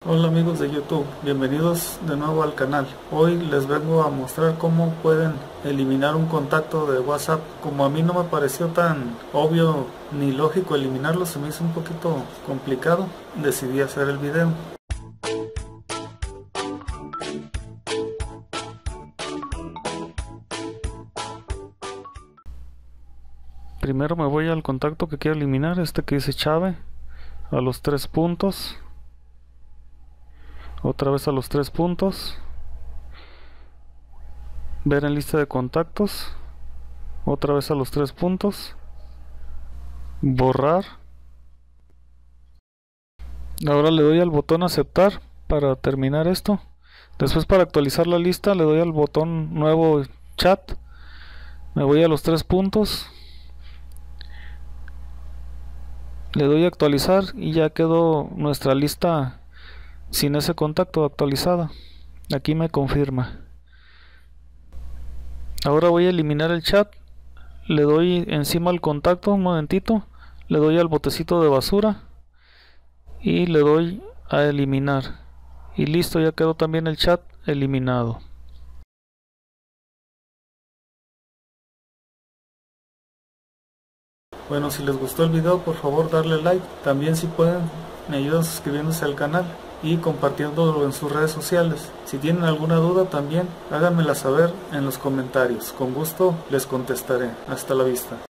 Hola amigos de YouTube, bienvenidos de nuevo al canal. Hoy les vengo a mostrar cómo pueden eliminar un contacto de WhatsApp. Como a mí no me pareció tan obvio ni lógico eliminarlo, se me hizo un poquito complicado, decidí hacer el video. Primero me voy al contacto que quiero eliminar, este que dice Chave, a los 3 puntos. Otra vez a los 3 puntos. Ver en lista de contactos. Otra vez a los 3 puntos. Borrar. Ahora le doy al botón aceptar para terminar esto. Después, para actualizar la lista, le doy al botón nuevo chat. Me voy a los 3 puntos. Le doy a actualizar y ya quedó nuestra lista sin ese contacto actualizada. Aquí me confirma. Ahora voy a eliminar el chat. Le doy encima al contacto un momentito. Le doy al botecito de basura y le doy a eliminar. Y listo, ya quedó también el chat eliminado. Bueno, si les gustó el video, por favor darle like. También, si pueden, me ayudan suscribiéndose al canal y compartiéndolo en sus redes sociales. Si tienen alguna duda, también háganmela saber en los comentarios. Con gusto les contestaré. Hasta la vista.